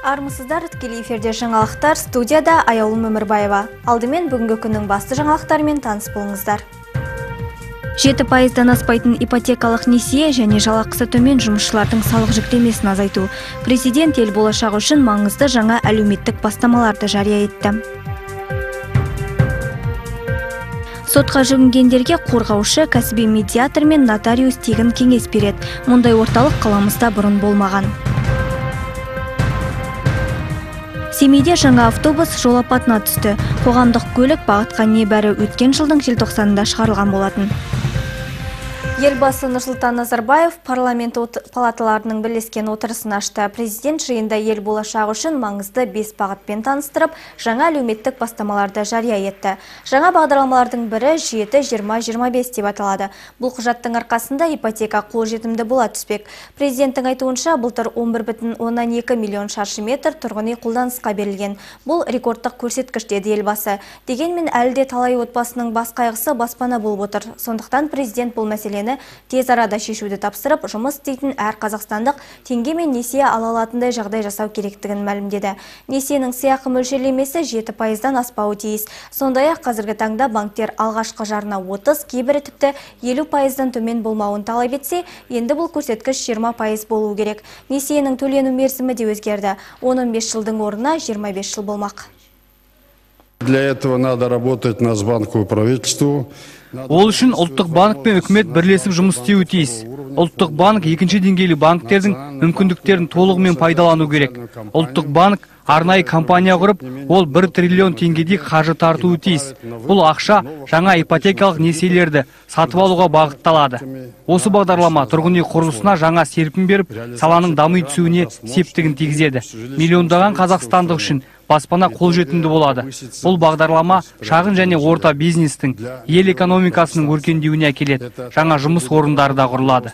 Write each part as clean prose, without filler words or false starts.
Армысыздар, тікелей эфирде жаңалықтар, студияда Аяулым Өмірбаева. Алдымен бүгінгі күннің басты жаңалықтарымен таныс болыңыздар. 7%-дан аспайтын ипотекалық несие және жалақысы төмен жұмысшылардың салық жүктемесін азайту. Президент ел болашағы үшін маңызды жаңа әлеуметтік бастамаларды жария етті. Сотқа жүгінгендерге қорғаушы, кәсіби медиатор мен нотариус тегін кеңес береді. Мұндай орталық қаламызда бұрын болмаған. Семейде жаңа автобус жол апатына түсті. Қоғамдық көлік бағытқа небәрі өткен жылдың желтоқсанында шығарылған болатын. Елбасы Нұрсұлтан Назарбаев парламент палаталарының бірлескен отырысын ашты. Президент жиында ел болашағы үшін маңызды 5 бағытпен таныстырып, жаңа әлеуметтік бастамаларды жария етті. Жаңа бағдарламалардың бірі 7-20-25 деп аталады. Бұл құжаттың арқасында ипотека қолжетімді бола түспек. Президенттің айтуынша былтыр 11,2 миллион шаршы метр тұрғын үй қолданысқа берілген. Бұл рекордтық көрсеткіш деді елбасы. Дегенмен әлі де талай отбасының бас қайғысы баспана болып отыр. Сондықтан президент бұл мәселені тез арада шешуді тапсырып, жұмыс істейтін әр қазақстандық теңгемен несие ала алатындай жағдай жасау керектігін мәлімдеді. Несиенің сыйақы мөлшерлемесі 7%-дан аспауы тиіс. Сондай-ақ қазіргі таңда банктер алғашқы жарна 30, кейбірі тіпті 50%-дан төмен болмауын талап етсе, енді бұл көрсеткіш 20% болуы керек. Несиенің төлену мерзімі де өзгерді. 15 жылдың орнына 25 жыл болмақ. Для этого надо работать Нацбанку и правительству. Ол үшін ұлттық банк пен үкімет бірлесіп жұмыс істеуі тиіс. Ұлттық банк екінші деңгейлі банктердің мүмкіндіктерін толығымен пайдалану керек. Ұлттық банк арнайы компания құрып, ол 1 триллион теңгедей қаржы тартуы тиіс. Бұл ақша жаңа ипотекалық несиелерді сатып алуға бағытталады. Осы бағдарлама тұрғын үй құрылысына жаңа серпін беріп, саланың дами түсуіне септігін тигізеді. Миллиондаған қазақстандық үшін баспана қолжетімді болады. Бұл бағдарлама шағын және орта бизнестің, ел экономикасының өркендеуіне әкеледі. Жаңа жұмыс орындары да құрылады.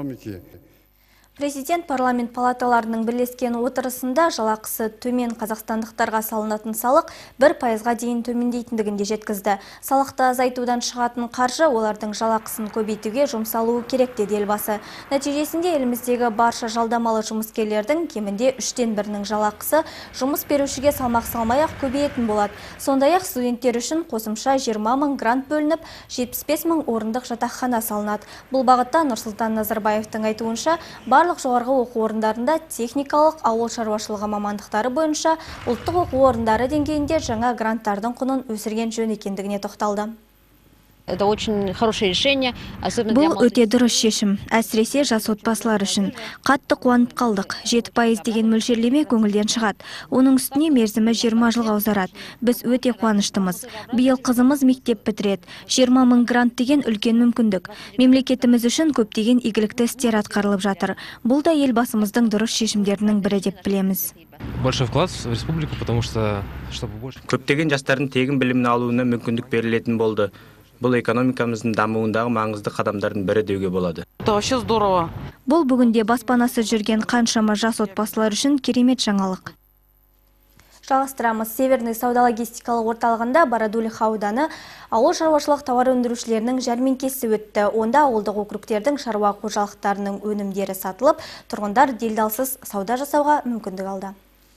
Президент парламент палаталарының бірлескен отырысында жалақысы төмен қазақстандықтарға салынатын салық 1%-ға дейін төмендейтіндігінде жеткізді. Салықты азайтудан шығатын қаржы олардың жалақысын көбейтуге жұмсалуы керек деді елбасы. Нәтижесінде еліміздегі барша жалдамалы жұмыскерлердің кемінде 3-тен 1-нің жалақысы жұмыс берушіге салмақ салмай-ақ көбейетін болады. Сондай-ақ студенттер үшін қосымша 20 мың грант бөлініп, 75 мың орындық жатақхана салынады. Бұл бағытта Нұрсұлтан Назарбаевтың айтуынша барлық жоғарғы оқу орындарында техникалық ауыл шаруашылығы мамандықтары бойынша ұлттық оқу орындары деңгейінде жаңа гранттардың құнын өсірген жөн екендігіне тоқталды. Это очень хорошее решение, особенно Бұл өте дұрыс шешім, әсіресе жас отбасылар үшін. Қатты қуанып қалдық. 7% деген мөлшерлеме көңілден шығады. Оның үстіне мерзімі 20 жылға ұзарады. Біз өте қуаныштымыз. Биыл қызымыз мектеп бітіреді. 20 мың грант деген үлкен мүмкіндік. Мемлекетіміз үшін көптеген игілікті істер атқарылып жатыр. Бұл да елбасымыздың дұрыс шешімдерінің бірі деп білеміз. Большой вклад в республику, потому что көптеген жастардың тегін білімін алуына мүмкіндік берілетін болды. Бұл экономикамыздың дамуындағы маңызды қадамдардың бірі деуге болады. Это вообще здорово. Бұл бүгінде баспанасы жүрген қаншама жас отбасылар үшін керемет жаңалық. Жалғастырамыз. Северный сауда-логистикалық орталығында Бородулиха ауданы ауыл шаруашылық тауар өндірушілерінің жәрмеңкесі өтті. Онда ауылдық округтердің шаруа қожалықтарының өнімдері сатылып, тұрғындар делдалсыз сауда жасауға мүмкіндік алды.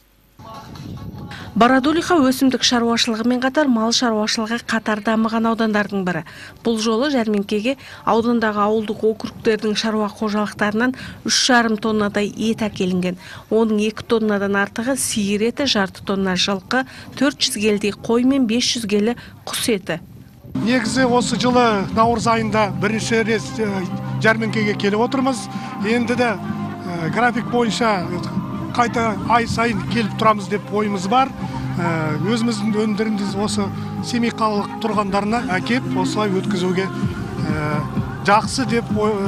Бородулиха өсімдік шаруашылығымен қатар мал шаруашылығы қатар дамыған аудандардың бірі. Бұл жолы жәрмеңкеге аудандағы ауылдық округтердің шаруа қожалықтарынан 3,5 тоннадай ет әкелінген. Оның 2 тоннадан артығы сиыр еті, жарты тонна жылқы, 400 келдей қой мен 500 келі құс еті. Негізі осы жылы наурыз айында бірінші рет жәрмеңкеге келіп отырмыз. Енді де график бойынша қайта ай сайын келіп тұрамыз деп ойымыз бар. Өзіміздің өнімдерімізді осы Семей қалалық тұрғындарына әкеп, осылай өткізуге жақсы деп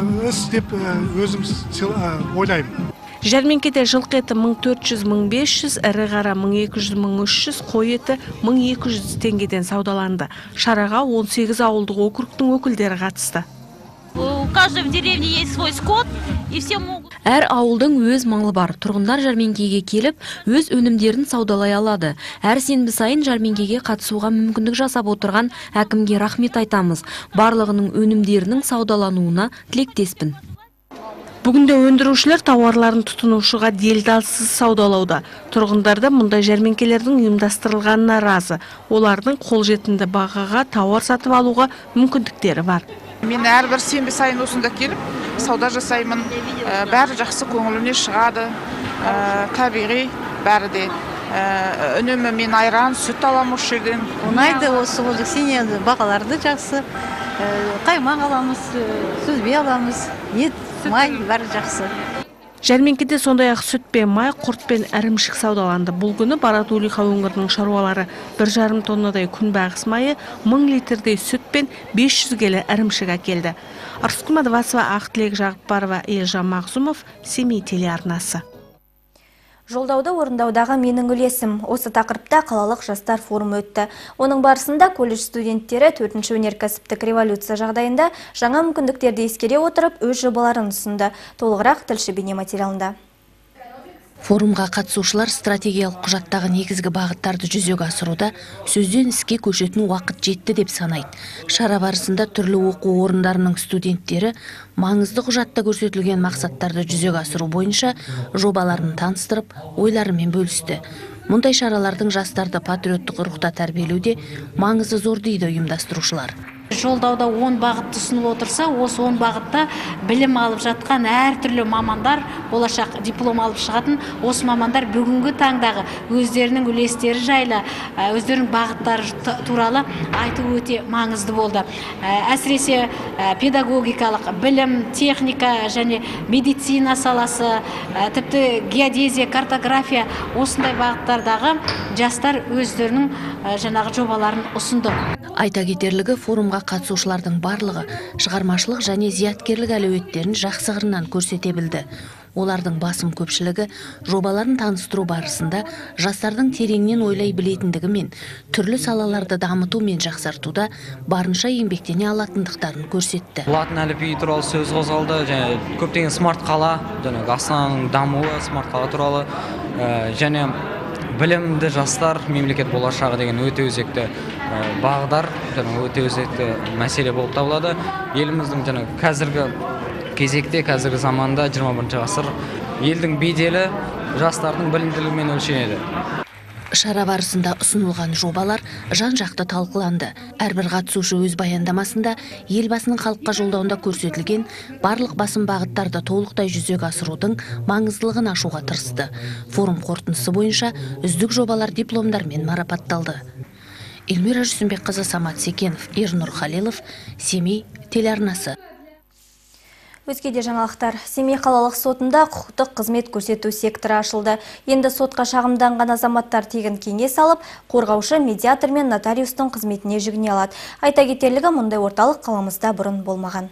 өзіміз ойлаймын. Жәрмеңкеде жылқы еті 1400-1500, ірі қара 1200-1300, қой еті 1200 теңгеден саудаланды. Шараға 18 ауылдық округтың өкілдері қатысты. У каждой в деревне есть свой скот, и все могут... Әр ауылдың өз малы бар. Тұрғындар жәрмеңкеге келіп, өз өнімдерін саудалай алады. Әр сенбі сайын жәрмеңкеге қатысуға мүмкіндік жасап отырған әкімге рахмет айтамыз. Барлығының өнімдерінің саудалануына тілектеспін. Бүгінде өндірушілер тауарларын тұтынушыға делдалсыз саудалауда. Тұрғындар да мұндай жәрмеңкелердің ұйымдастырылғанына разы. Олардың қолжетімді бағаға тауар сатып алуға мүмкіндіктері бар. Мен әрбір сенбі сайын осында келіп, сауда жасаймын. Бәрі жақсы көңіліне шығады. Табиғи бәрі де. Үнемі мен айран, сүт аламын осы жерден. Ұнайды осы сене бағаларды жақсы. Қаймақ аламыз, сүзбе аламыз, ет, май бәрі жақсы. Жәрмеңкеде сондай-ақ сүт пен май, құрт пен ірімшік саудаланды. Бұл күні Баратулиха өңірінің шаруалары 1,5 тоннадай күнбағыс майы, 1000 литрдей сүт пен 500 келі ірімшік әкелді. Арыскүл Мадывасова, Ақтілек Жағыпбарова, Елжан Мағзумов, Семей телеарнасы. Жолдауды орындаудағы менің үлесім. Осы тақырыпта қалалық жастар форумы өтті. Оның барысында колледж студенттері 4-ші өнеркәсіптік революция жағдайында жаңа мүмкіндіктерді ескере отырып өз жобаларын ұсынды. Толығырақ тілші бейнематериалында. Форумға қатысушылар стратегиялық құжаттағы негізгі бағыттарды жүзеге асыруда сөзден іске көшетін уақыт жетті деп санайды. Шара барысында түрлі оқу орындарының студенттері маңызды құжатта көрсетілген мақсаттарды жүзеге асыру бойынша жобаларын таныстырып, ойларымен бөлісті. Мұндай шаралардың жастарды патриоттық рухта тәрбиелеуде маңызы зор дейді ұйымдастырушылар. Жолдауда 10 бағытты ұсынып отырса, осы 10 бағытта білім алып жатқан әртүрлі мамандар, болашақ диплом алып шығатын, осы мамандар бүгінгі таңдағы өздерінің үлестері жайлы, өздерінің бағыттары туралы айту өте маңызды болды. Әсіресе педагогикалық, білім, техника және медицина саласы, тіпті геодезия, картография, осындай бағыттардағы жастар өздерінің жаңағы жобаларын ұсынды. Айта кетерлігі, форумға қатысушылардың барлығы шығармашылық және зияткерлік әлеуеттерін жақсы қырынан көрсете білді. Олардың басым көпшілігі жобаларын таныстыру барысында жастардың тереңнен ойлай білетіндігі мен түрлі салаларды дамыту мен жақсартуда барынша еңбектене алатындықтарын көрсетті. Латын әліпбиі туралы сөз қозғалды, және көптеген смарт қала, Астананың дамуы смарт қала туралы, және білімді жастар мемлекет болашағы деген өте өзекті бағдар, өте өзекті мәселе болып табылады. Еліміздің қазіргі кезекте, қазіргі заманда 21 ғасыр елдің беделі жастардың білімділігімен өлшенеді. Шара барысында ұсынылған жобалар жан-жақты талқыланды. Әрбір қатысушы өз баяндамасында елбасының халыққа жолдауында көрсетілген барлық басым бағыттарды толықтай жүзеге асырудың маңыздылығын ашуға тырысты. Форум қорытындысы бойынша үздік жобалар дипломдармен марапатталды. Эльмира Жүсімбекқызы, Самат Секенов, Ернұр Халилов, Семей телеарнасы. Өзге де жаңалықтар. Семей қалалық сотында құқықтық қызмет көрсету секторы ашылды. Енді сотқа шағымданған азаматтар тегін кеңес алып, қорғаушы, медиатор мен нотариустың қызметіне жүгіне алады. Айта кетерлігі, мұндай орталық қаламызда бұрын болмаған.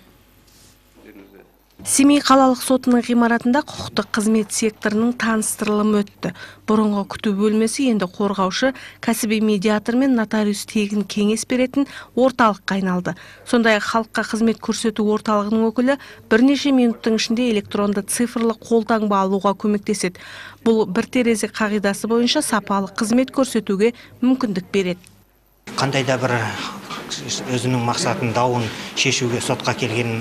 Семей қалалық сотының ғимаратында құқықтық қызмет секторының таныстырылымы өтті. Бұрынғы күту бөлмесі енді қорғаушы, кәсіби медиатор мен нотариус тегін кеңес беретін орталыққа айналды. Сондай-ақ халыққа қызмет көрсету орталығының өкілі бірнеше минуттың ішінде электронды цифрлы қолтаңба алуға көмектеседі. Бұл бір терезе қағидасы бойынша сапалы қызмет көрсетуге мүмкіндік береді. Қандай да бір өзінің мақсатын дауын шешуге сотқа келген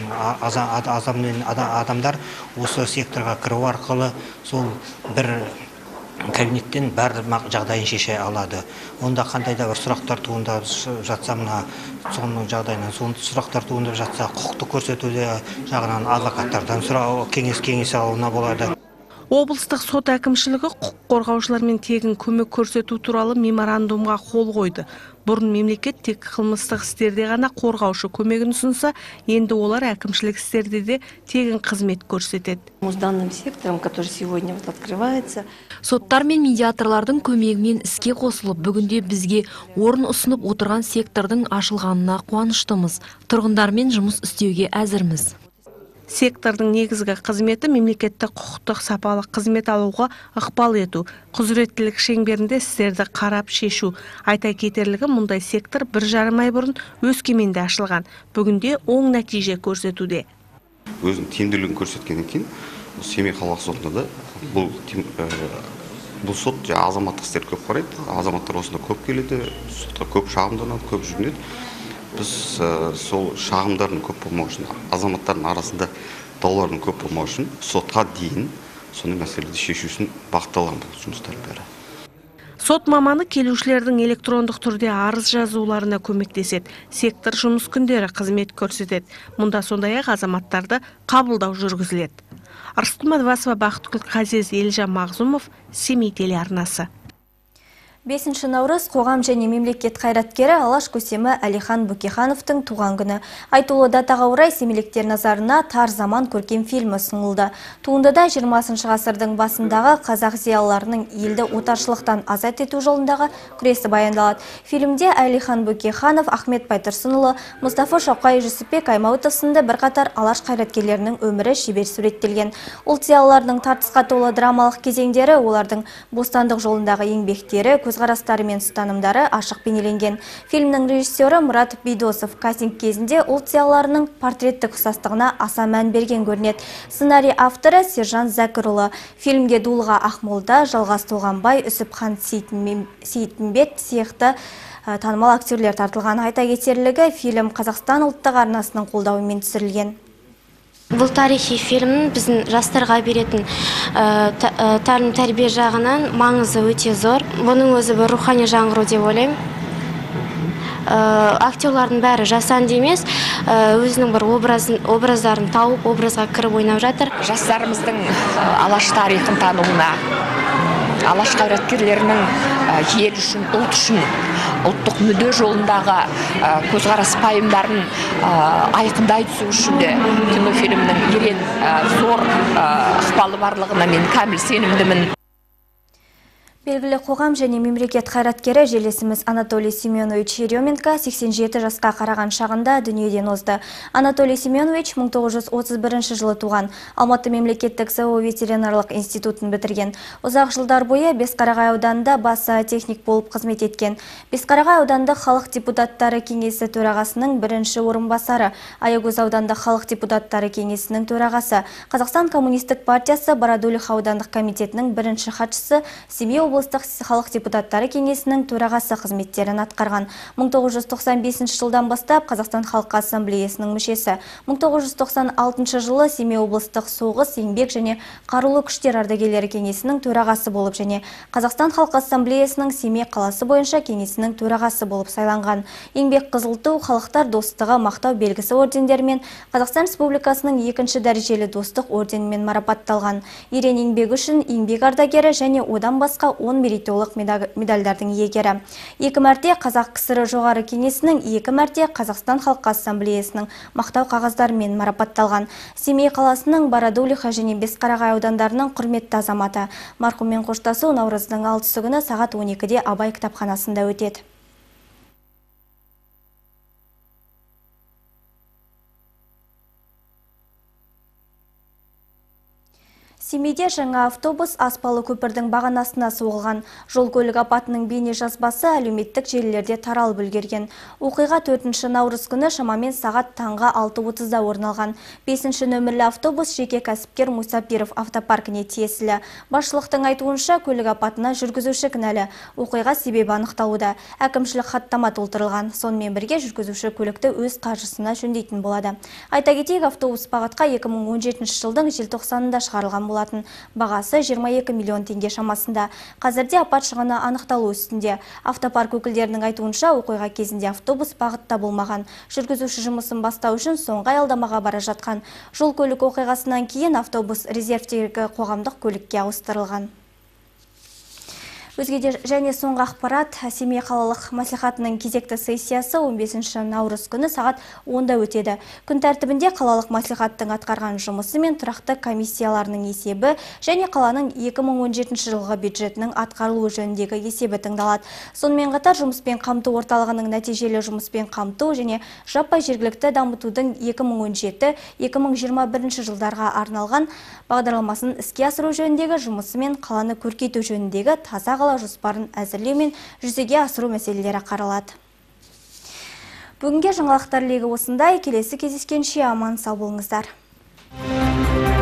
адамдар осы секторға кіру арқылы сол бір кабинеттен барлық жағдайын шеше алады. Онда қандай да бір сұрақтар туындап жатса, соның жағдайынан сұрақтар туындап жатса, құқықтық көрсетуде жағынан адвокаттардан сұрау, кеңес алуына болады. Облыстық сот әкімшілігі құқық қорғаушылармен тегін көмек көрсету туралы меморандумға қол қойды. Бұрын мемлекет тек қылмыстық істерде ғана қорғаушы көмегін ұсынса, енді олар әкімшілік істерде де тегін қызмет көрсетеді. Соттар мен медиаторлардың көмегімен іске қосылып, бүгінде бізге орын ұсынып отырған сектордың ашылғанына қуаныштымыз. Тұрғындармен жұмыс істеуге әзірміз. Сектордың негізгі қызметі мемлекеттік құқықтық сапалы қызмет алуға ықпал ету, құзыреттілік шеңберінде істерді қарап шешу. Айта кетерлігі, мұндай сектор 1,5 ай бұрын Өскеменде ашылған. Бүгінде оң нәтиже көрсетуде. Өзінің тиімділігін көрсеткеннен кейін Семей қалалық сотында бұл сот азаматтық істер көп қарайды. Азаматтар осында көп келеді, сотқа көп шағымданады, көп жүгінеді. Біз сол шағымдардың көп болмау үшін азаматтардың арасында даулардың көп болмау үшін сотқа дейін соны мәселелерді шешу үшін бағытталған бұл жұмыстар бәрі. Сот маманы келушілердің электрондық түрде арыз жазуларына көмектеседі. Сектор жұмыс күндері қызмет көрсетеді. Мұнда сондай-ақ азаматтарды қабылдау жүргізіледі. Арыстан Мадвасова, Бақытгүл Қазез, Елжан Мағзумов, Семей телеарнасы. 5 наурыз қоғам және мемлекет қайраткері Алаш көсемі Әлихан Бөкейхановтың туған күні. Айтулы датаға орай семейліктер назарына Тар заман көркем фильмі ұсынылды. Туындыда 20 ғасырдың басындағы қазақ зиялыларының елді отаршылықтан азат ету жолындағы күресі баяндалады. Фильмде Әлихан Бөкейханов, Ахмет Байтұрсынұлы, Мұстафа Шоқай, Жүсіпбек Аймауытов сынды бірқатар алаш қайраткерлерінің өмірі шебер суреттелген. Ұлт зиялыларының тартысқа толы драмалық кезеңдері, олардың бостандық жолындағы еңбектері, көзқарастары мен ұстанымдары ашық бейнеленген. Фильмнің режиссері Мұрат Бидосов кастинг кезінде ұлт зиялыларының портреттік ұқсастығына аса мән берген көрінеді. Сценарий авторы Сержан Зәкірұлы. Фильмге Дулыға Ақмолда, Жалғас Толғанбай, Үсіпхан Сейтімбет сияқты танымал актерлер тартылған. Айта кетерлігі, фильм Қазақстан ұлттық арнасының қолдауымен түсірілген. Бұл тарихи фильм біздің жастарға беретін тәлім тәрбие жағынан маңызы өте зор. Бұның өзі бір рухани жаңғыру деп ойлаймын. Актерлардың бәрі жасанды емес, өзінің бір образдарын тауып, образға кіріп ойнап жатыр. Жастарымыздың алаш тарихын тануына, алаш қайраткерлерінің ел үшін, ұлт үшін, ұлттық мүдде жолындағы көзқарас пайымдарын айқындай түсу үшін де кинофильмнің ерен зор ықпалы барлығына мен кәміл сенімдімін. Белгілі қоғам және мемлекет қайраткері жерлесіміз Анатолий Семенович Еременко 87 жасқа қараған шағында дүниеден озды. Анатолий Семенович 1931 жылы туған, Алматы мемлекеттік ЗОО ветеринарлық институтын бітірген. Ұзақ жылдар бойы Бесқарағай ауданында бас техник болып қызмет еткен. Бесқарағай аудандық халық депутаттары кеңесі төрағасының бірінші орынбасары, Аягөз аудандық халық депутаттары кеңесінің төрағасы, Қазақстан коммунистік партиясы Бородулиха аудандық комитетінің бірінші хатшысы, Семей облыстық халық депутаттары кеңесінің төрағасы қызметтерін атқарған. 1995 жылдан бастап Қазақстан халқы ассамблеясының мүшесі. 1996 жылы Семей облыстық соғыс, еңбек және қарулы күштер ардагерлері кеңесінің төрағасы болып және Қазақстан халқы ассамблеясының Семей қаласы бойынша кеңесінің төрағасы болып сайланған. Еңбек қызыл ту, халықтар достығы, мақтау белгісі ордендерімен Қазақстан Республикасының екінші дәрежелі достық орденімен марапатталған. Ерен еңбегі үшін еңбек ардагері және одан басқа 10 мерейтойлық медальдардың иегері. 2 мәрте Қазақ КСР жоғары кеңесінің, 2 мәрте Қазақстан халқы ассамблеясының мақтау қағаздарымен марапатталған. Семей қаласының Бородулиха және Бесқарағай аудандарының құрметті азаматы. Марқұммен қоштасу наурыздың 6 күні сағат 12-де Абай кітапханасында өтеді. Семейде жаңа автобус аспалы көпірдің бағанасына соғылған. Жол көлік апатының бейне жазбасы әлеуметтік желілерде таралып үлгерген. Оқиға 4 наурыз күні шамамен сағат таңғы 6:30-да орын алған. 5 нөмірлі автобус жеке кәсіпкер Мусапиров автопаркіне тиесілі. Басшылықтың айтуынша көлік апатына жүргізуші кінәлі. Оқиға себебі анықталуда. Әкімшілік хаттама толтырылған. Сонымен бірге жүргізуші көлікті өз қаржысына жөндейтін болады. Айта кетейік, автобус бағытқа 2017 жылдың желтоқсанында шығарылған болады. Бағасы 22 миллион теңге шамасында. Қазірде апат шығыны анықталу үстінде. Автопарк өкілдерінің айтуынша оқиға кезінде автобус бағытта болмаған. Жүргізуші жұмысын бастау үшін соңғы аялдамаға бара жатқан. Жол көлік оқиғасынан кейін автобус резервтегі қоғамдық көлікке ауыстырылған. Өзгеде және соңғы ақпарат, Семей қалалық мәслихатының кезекті сессиясы 15 наурыз күні сағат 10-да өтеді. Күн тәртібінде қалалық мәслихаттың атқарған жұмысы мен тұрақты комиссияларының есебі және қаланың 2017 жылғы бюджетінің атқарылуы жөніндегі есебі тыңдалады. Сонымен қатар жұмыспен қамту орталығының нәтижелі жұмыспен қамту және жаппай жергілікті дамытудың 2017-2021 жылдарға арналған бағдарламасын іске асыру жөніндегі жұмысы мен қаланы көркейту жөніндегі таза қала жоспарын әзірлеу мен жүзеге асыру мәселелері қаралады. Бүгінге жаңалықтар легі осындай. Келесі кездескенше аман сау болыңыздар.